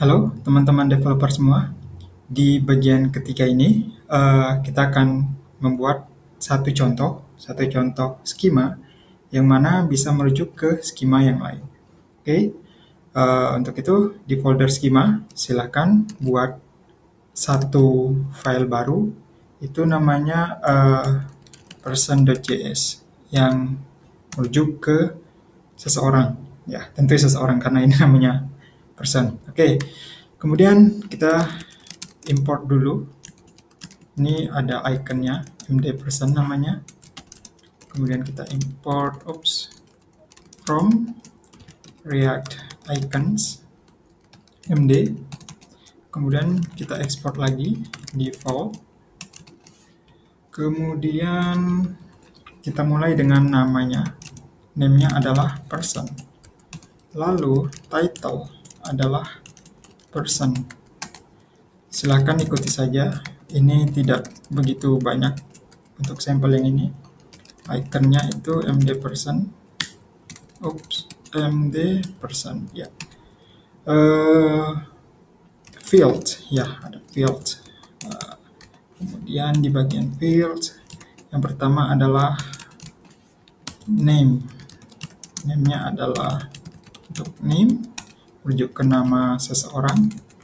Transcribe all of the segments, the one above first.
Halo teman-teman developer semua. Di bagian ketiga ini, kita akan membuat satu contoh skema yang mana bisa merujuk ke skema yang lain. Oke, untuk itu di folder skema silakan buat satu file baru. Itu namanya person.js yang merujuk ke seseorang. Ya, tentu seseorang karena ini namanya person. Oke, kemudian kita import dulu. Ini ada iconnya, md person namanya. Kemudian kita import from react icons md. Kemudian kita export lagi default. Kemudian kita mulai dengan namanya. Name-nya adalah person. Lalu title adalah person. Silahkan ikuti saja. Ini tidak begitu banyak untuk sampel yang ini. Iconnya itu md person. Md person. Ya. Field. Ya, ada field. Kemudian di bagian field, yang pertama adalah name. Name-nya adalah untuk name, merujuk ke nama seseorang.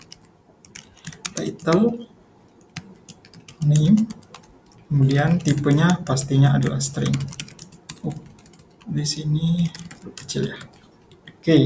Title, name, kemudian tipenya pastinya adalah string. Di sini kecil ya. Oke.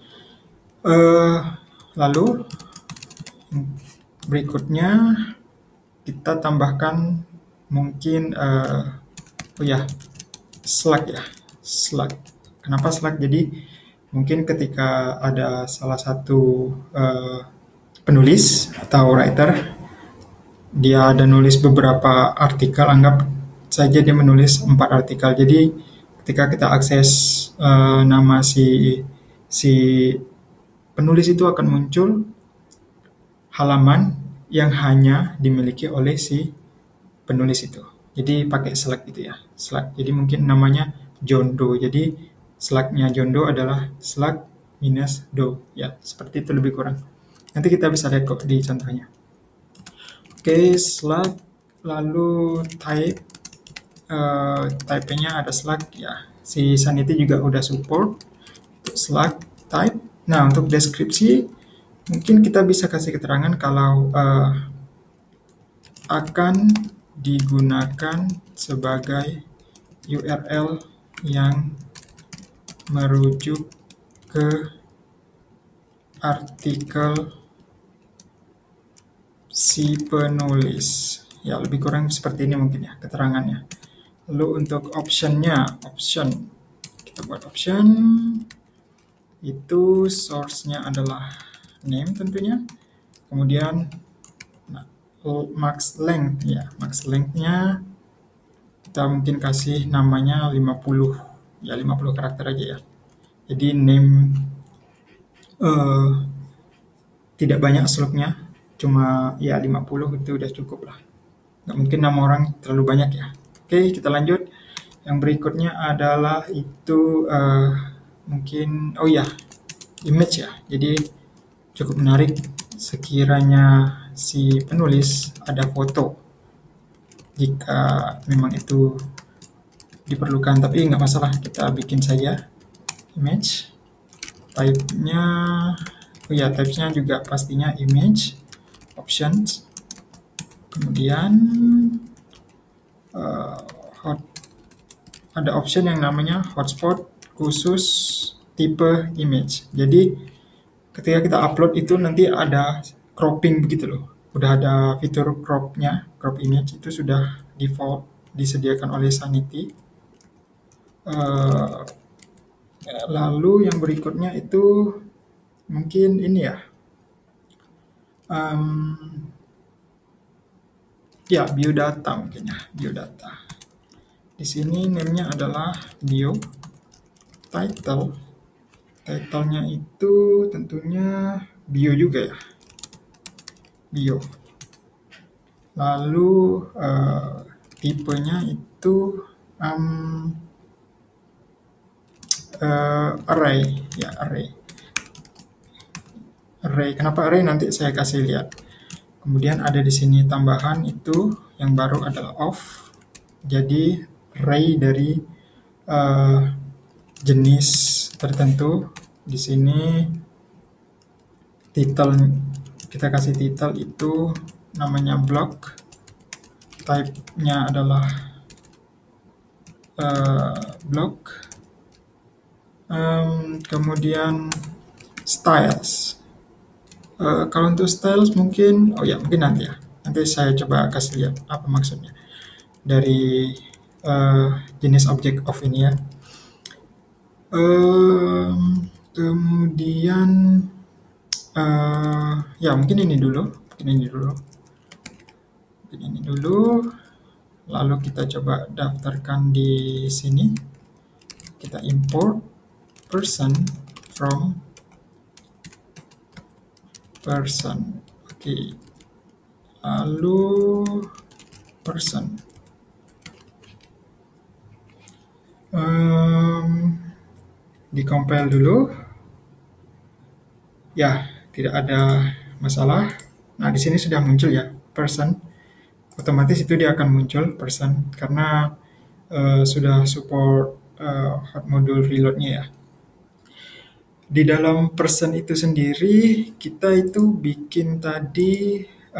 Lalu berikutnya kita tambahkan mungkin slug ya. Slug. Kenapa slug? Jadi mungkin ketika ada salah satu penulis atau writer, dia ada nulis beberapa artikel, anggap saja dia menulis 4 artikel. Jadi ketika kita akses nama si penulis itu akan muncul halaman yang hanya dimiliki oleh si penulis itu. Jadi pakai slug gitu ya. Slug. Jadi mungkin namanya John Doe. Jadi slugnya John Doe adalah slug minus do. Ya, seperti itu lebih kurang. Nanti kita bisa lihat kok di contohnya. Oke, slug. Lalu type-nya ada slug ya. Si Sanity juga udah support untuk slug type. Nah, untuk deskripsi mungkin kita bisa kasih keterangan kalau akan digunakan sebagai URL yang merujuk ke artikel si penulis. Ya, lebih kurang seperti ini mungkin ya keterangannya. Lalu untuk option-nya, kita buat option, itu source-nya adalah name tentunya. Kemudian max length ya, max length-nya kita mungkin kasih namanya 50 ya, 50 karakter aja ya. Jadi name tidak banyak slugnya, cuma ya 50 itu udah cukup lah. Nggak mungkin 6 orang terlalu banyak ya. Oke, kita lanjut. Yang berikutnya adalah itu mungkin image ya. Jadi cukup menarik sekiranya si penulis ada foto, jika memang itu diperlukan, tapi nggak masalah, kita bikin saja image. Type-nya types-nya juga pastinya image. Options, kemudian ada option yang namanya hotspot khusus tipe image. Jadi ketika kita upload itu nanti ada cropping begitu loh. Udah ada fitur crop-nya, crop image itu sudah default disediakan oleh Sanity. Lalu yang berikutnya itu mungkin ini ya. Biodata mungkin ya, biodata. Di sini name-nya adalah bio. Title-nya itu tentunya bio juga ya. Bio. Lalu tipenya itu array ya, array. array. Kenapa array? Nanti saya kasih lihat. Kemudian ada di sini tambahan itu yang baru adalah of. Jadi array dari jenis tertentu. Di sini title, kita kasih title itu namanya block, type-nya adalah block. Kemudian styles. Kalau untuk styles mungkin, mungkin nanti ya. Nanti saya coba kasih lihat apa maksudnya dari jenis objek of ini ya. Kemudian mungkin ini dulu. Lalu kita coba daftarkan di sini. Kita import person from person. Oke. Lalu person. Di-compile dulu. Ya, tidak ada masalah. Nah, di sini sudah muncul ya, person. Otomatis itu dia akan muncul person karena sudah support hot module reload-nya ya. Di dalam person itu sendiri, kita itu bikin tadi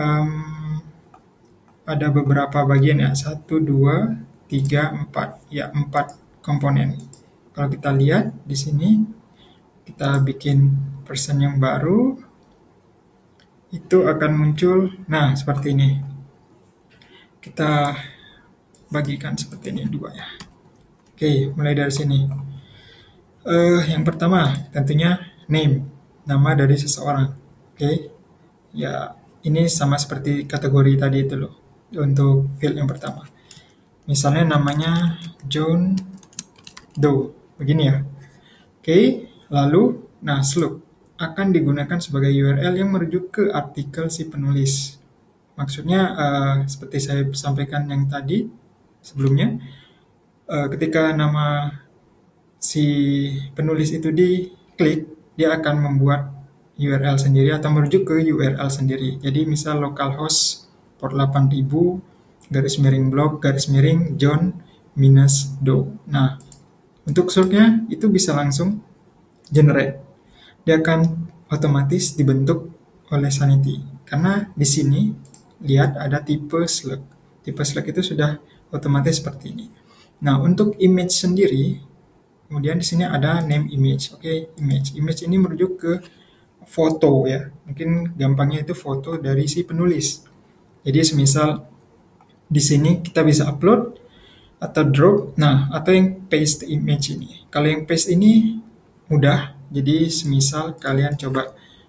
ada beberapa bagian ya, 1, 2, 3, 4. Ya, 4 komponen. Kalau kita lihat di sini, kita bikin person yang baru, itu akan muncul, nah seperti ini. Kita bagikan seperti ini dua ya. Oke, mulai dari sini. Yang pertama tentunya name, nama dari seseorang. Oke, ya ini sama seperti kategori tadi itu loh untuk field yang pertama. Misalnya namanya John Doe, begini ya. Oke, lalu slug akan digunakan sebagai URL yang merujuk ke artikel si penulis. Maksudnya seperti saya sampaikan yang tadi sebelumnya, ketika nama si penulis itu diklik, dia akan membuat URL sendiri atau merujuk ke URL sendiri. Jadi misal localhost port 8000 /blog /John -do. Nah, untuk slugnya itu bisa langsung generate. Dia akan otomatis dibentuk oleh Sanity. Karena di sini lihat ada tipe slug. Tipe slug itu sudah otomatis seperti ini. Nah, untuk image sendiri, kemudian di sini ada name image. Oke, image. Image ini merujuk ke foto ya. Mungkin gampangnya itu foto dari si penulis. Jadi semisal di sini kita bisa upload atau drop, atau yang paste image ini. Kalau yang paste ini mudah. Jadi semisal kalian coba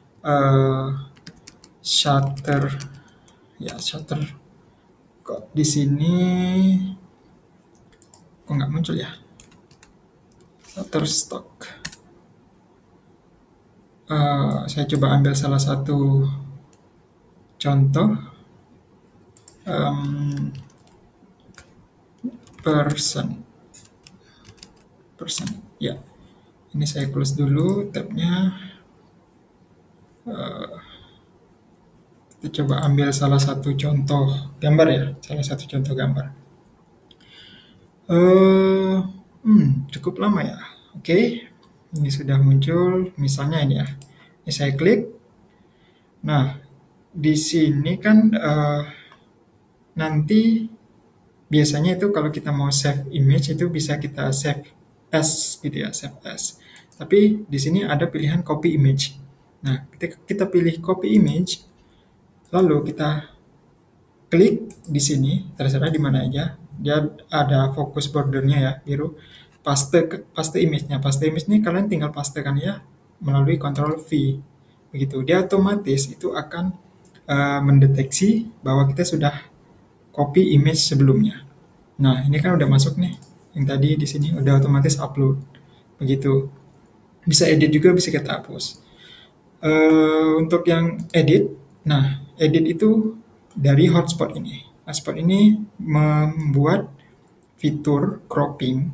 shutter kok di sini kok nggak muncul ya, Shutterstock. Saya coba ambil salah satu contoh person ya. Ini saya close dulu tabnya. Kita coba ambil salah satu contoh gambar ya, cukup lama ya. Oke, ini sudah muncul. Misalnya ini ya. Ini saya klik. Nah, di sini kan nanti biasanya itu kalau kita mau save image itu bisa kita save as gitu ya, save as. Tapi di sini ada pilihan copy image. Nah, ketika kita pilih copy image, lalu kita klik di sini, terserah di mana aja. Dia ada focus bordernya ya, biru. Paste image-nya. Paste image ini kalian tinggal pastekan ya melalui Ctrl V. Begitu. Dia otomatis itu akan mendeteksi bahwa kita sudah copy image sebelumnya. Nah, ini kan udah masuk nih. Yang tadi di sini udah otomatis upload. Begitu. Bisa edit juga, bisa kita hapus. Untuk yang edit, edit itu dari hotspot ini. Hotspot ini membuat fitur cropping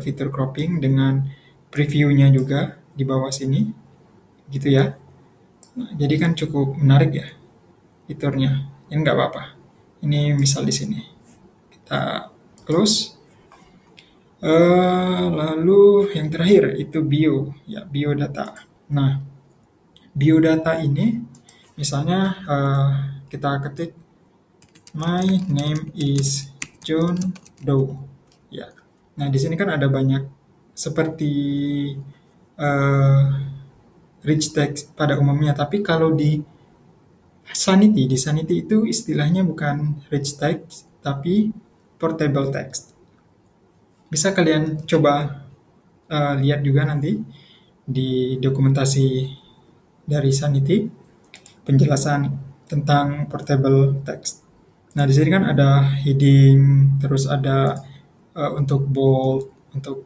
dengan previewnya juga di bawah sini, gitu ya. Nah, jadi kan cukup menarik ya fiturnya. Ini nggak apa-apa. Ini misal di sini. Kita close. Lalu yang terakhir itu bio, ya biodata. Nah, biodata ini misalnya kita ketik my name is John Doe. Ya. Nah, di sini kan ada banyak seperti eh, rich text pada umumnya, tapi kalau di Sanity itu istilahnya bukan rich text, tapi portable text. Bisa kalian coba lihat juga nanti di dokumentasi dari Sanity penjelasan tentang portable text. Nah, di sini kan ada heading, terus ada untuk bold, untuk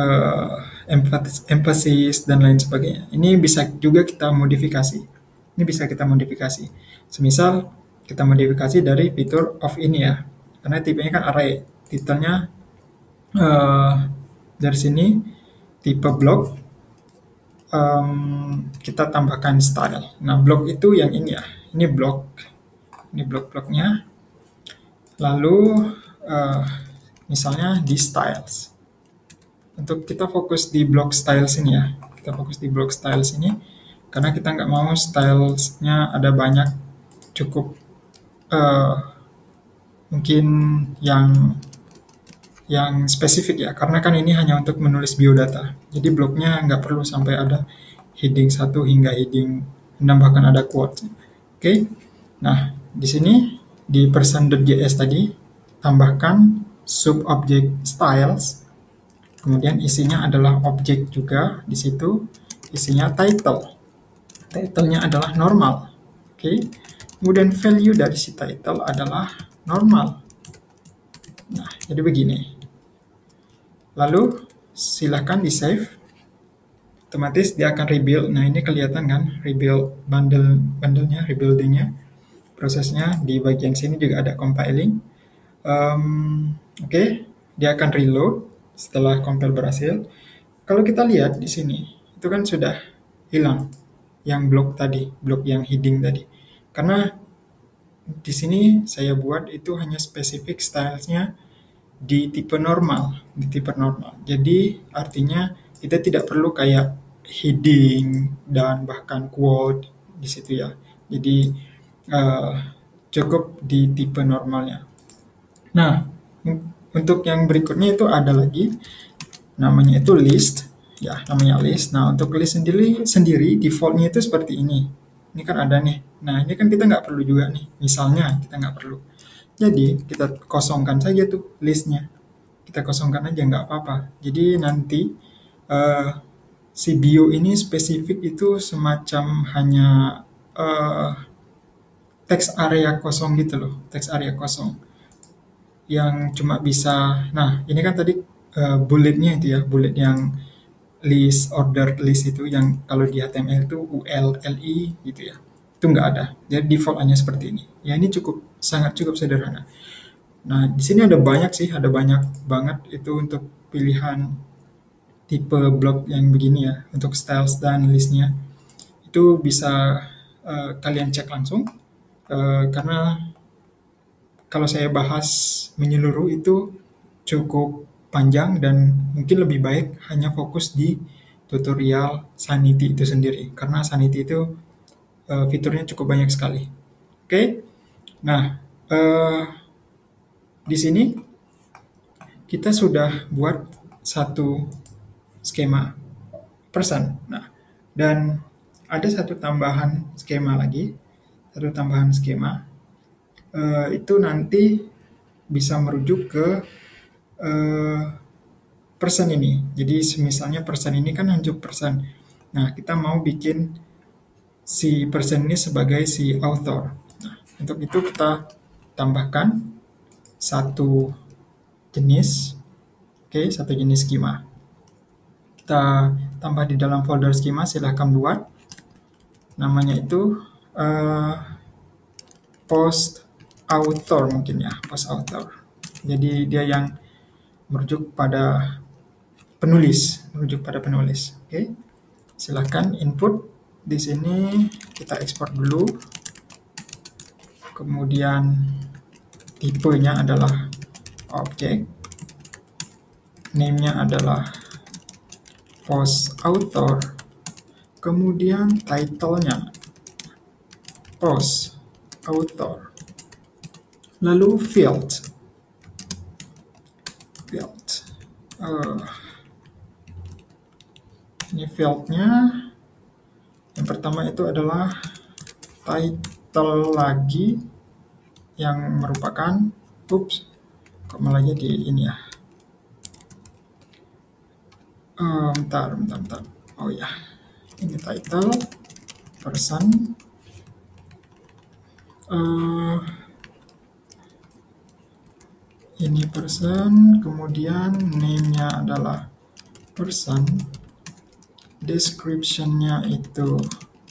emphasis dan lain sebagainya. Ini bisa juga kita modifikasi. Ini bisa kita modifikasi. Semisal kita modifikasi dari fitur of ini ya, karena tipenya kan array. Titelnya eh, dari sini tipe block, kita tambahkan style. Nah, block itu yang ini ya. Ini blok-bloknya. Lalu eh, misalnya di styles. Untuk kita fokus di block styles ini ya. Kita fokus di block styles ini karena kita nggak mau stylesnya ada banyak, cukup eh, mungkin yang spesifik ya, karena kan ini hanya untuk menulis biodata. Jadi bloknya nggak perlu sampai ada heading 1 hingga heading 6, bahkan ada quote. Oke. Nah, di sini di person.js tadi tambahkan sub object styles. Kemudian isinya adalah objek juga di situ. Isinya title. Title-nya adalah normal. Oke. Kemudian value dari si title adalah normal. Nah, jadi begini. Lalu silakan di save. Otomatis dia akan rebuild. Nah, ini kelihatan kan rebuild bundle-nya, rebuilding-nya. Prosesnya di bagian sini juga ada compiling. Oke, dia akan reload setelah compile berhasil. Kalau kita lihat di sini, itu kan sudah hilang yang blok tadi, blok yang heading tadi. Karena di sini saya buat itu hanya spesifik stylesnya di tipe normal, Jadi artinya kita tidak perlu kayak heading dan bahkan quote di situ ya. Jadi eh, cukup di tipe normalnya. Nah, untuk yang berikutnya itu ada lagi namanya itu list, ya namanya list. Nah, untuk list sendiri defaultnya itu seperti ini. Ini kan ada nih. Nah, ini kan kita nggak perlu juga nih. Misalnya kita nggak perlu. Jadi kita kosongkan saja tuh listnya. Kita kosongkan aja nggak apa-apa. Jadi nanti eh, si bio ini spesifik itu semacam hanya eh, teks area kosong gitu loh, teks area kosong yang cuma bisa. Nah, ini kan tadi bulletnya itu ya, bullet yang list, order list itu yang kalau di HTML itu ULLI gitu ya. Itu nggak ada. Jadi default hanya seperti ini. Ya ini cukup sederhana. Nah, di sini ada banyak sih, ada banyak banget itu untuk pilihan tipe blog yang begini ya, untuk styles dan listnya. Itu bisa kalian cek langsung, karena kalau saya bahas menyeluruh itu cukup panjang dan mungkin lebih baik hanya fokus di tutorial Sanity itu sendiri, karena Sanity itu fiturnya cukup banyak sekali. Oke, nah di sini kita sudah buat satu skema person. Nah, dan ada satu tambahan skema lagi, itu nanti bisa merujuk ke eh, person ini. Jadi misalnya person ini kan hanya person. Nah, kita mau bikin si person ini sebagai si author. Nah, untuk itu kita tambahkan satu jenis, satu jenis schema. Kita tambah di dalam folder schema, silahkan buat. Namanya itu post author mungkin ya, post author. Jadi dia yang merujuk pada penulis. Oke, silahkan input. Di sini kita ekspor dulu. Kemudian tipenya adalah objek. Name-nya adalah post author. Kemudian title-nya post author. Lalu field. Ini field-nya. Yang pertama itu adalah title lagi, yang merupakan, kok malah jadi ini ya. Bentar. Oh ya, ini title, person, ini person, kemudian name-nya adalah person, description-nya itu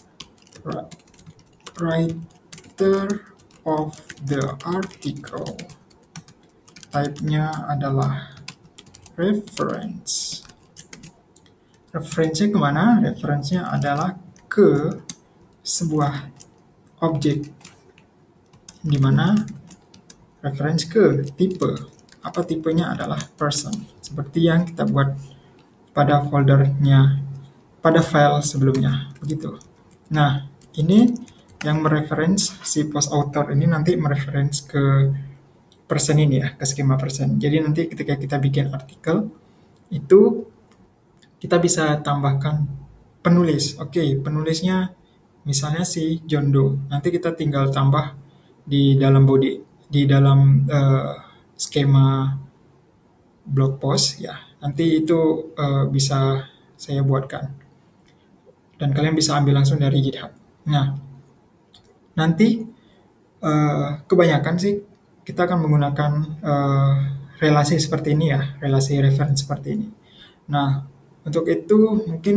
writer of the article, type-nya adalah reference. Referensinya kemana? Referensinya adalah ke sebuah objek, di mana reference ke tipe. Apa tipenya? Adalah person, seperti yang kita buat pada foldernya, pada file sebelumnya, begitu. Nah, ini yang mereference si post author ini nanti mereference ke person ini ya, ke skema person. Jadi nanti ketika kita bikin artikel itu kita bisa tambahkan penulis. Oke, penulisnya misalnya si John Doe. Nanti kita tinggal tambah di dalam body, di dalam skema blog post ya. Nanti itu bisa saya buatkan. Dan kalian bisa ambil langsung dari GitHub. Nah, nanti kebanyakan sih kita akan menggunakan relasi seperti ini ya, relasi reference seperti ini. Nah, untuk itu mungkin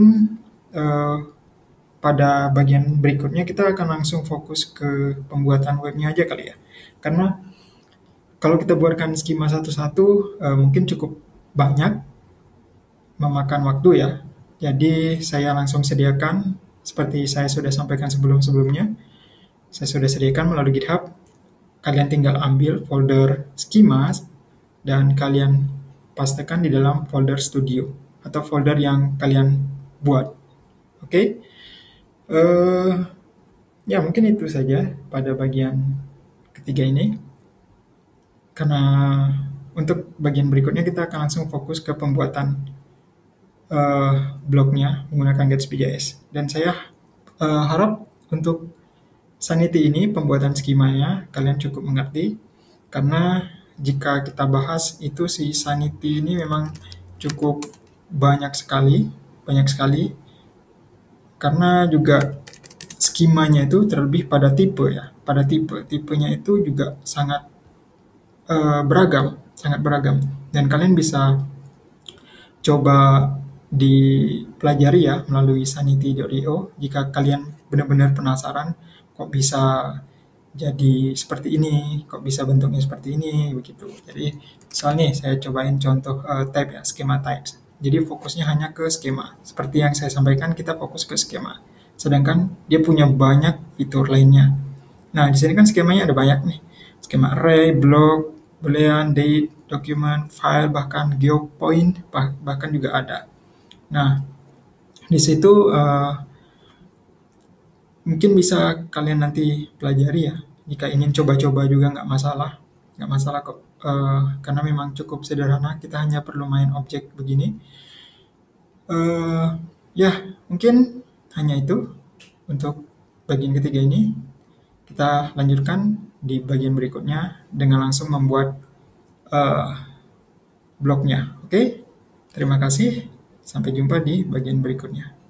pada bagian berikutnya kita akan langsung fokus ke pembuatan webnya aja kali ya. Karena kalau kita buatkan skema satu-satu mungkin cukup banyak, memakan waktu ya. Jadi saya langsung sediakan seperti saya sudah sampaikan sebelum-sebelumnya. Saya sudah sediakan melalui GitHub. Kalian tinggal ambil folder schemas dan kalian pastekan di dalam folder studio atau folder yang kalian buat. Oke? Ya mungkin itu saja pada bagian ketiga ini. Karena untuk bagian berikutnya kita akan langsung fokus ke pembuatan blognya menggunakan Gatsby.js. Dan saya harap untuk Sanity ini pembuatan skemanya kalian cukup mengerti, karena jika kita bahas itu si Sanity ini memang cukup banyak sekali, karena juga skemanya itu terlebih pada tipe ya, tipenya itu juga sangat beragam, dan kalian bisa coba dipelajari ya melalui sanity.io jika kalian benar-benar penasaran kok bisa jadi seperti ini, kok bisa bentuknya seperti ini, begitu. Jadi misalnya saya cobain contoh type ya, schema types. Jadi fokusnya hanya ke skema. Seperti yang saya sampaikan, kita fokus ke skema. Sedangkan dia punya banyak fitur lainnya. Nah, di sini kan skemanya ada banyak nih. Skema array, block, boolean, date, document, file, bahkan geopoint, bahkan juga ada. Nah, di situ mungkin bisa kalian nanti pelajari ya. Jika ingin coba-coba juga nggak masalah kok. Karena memang cukup sederhana. Kita hanya perlu main objek begini. Ya, mungkin hanya itu untuk bagian ketiga ini. Kita lanjutkan di bagian berikutnya dengan langsung membuat blognya. Oke? Terima kasih. Sampai jumpa di bagian berikutnya.